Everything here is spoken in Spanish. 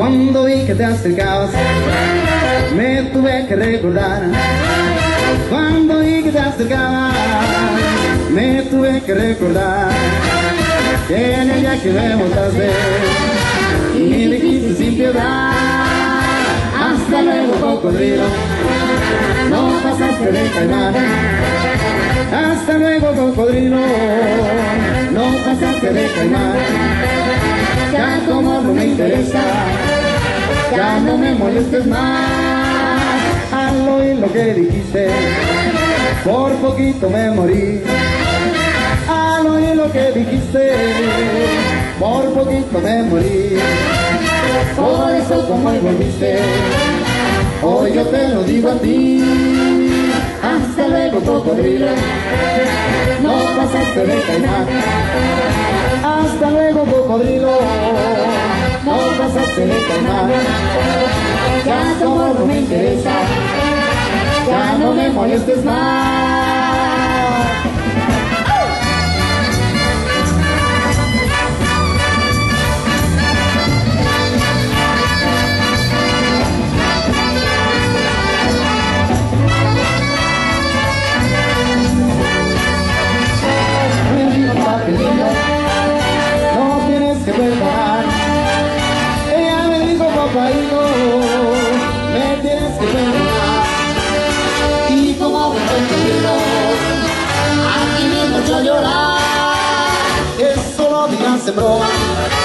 Cuando vi que te acercabas, me tuve que recordar. Cuando vi que te acercabas, me tuve que recordar que en el día que me montaste y me dijiste sin piedad: hasta luego, cocodrilo, no pasaste de caimán. Hasta luego, cocodrilo, no pasaste de caimán. Ya como no me interesa, ya no me molestes más. Al oír lo que dijiste, por poquito me morí. Al oír lo que dijiste, por poquito me morí. Por eso como hoy volviste, hoy yo te lo digo a ti: hasta luego, cocodrilo, no pasaste de caimán. Hasta luego, cocodrilo, no pasaste de caimán. Ya como no me interesa, ya no me molestes más. No tienes que perdonar. Ella me dijo: papaito, me tienes que perdonar. Y como me perdido, aquí mismo yo llorar. Eso lo digas en broma,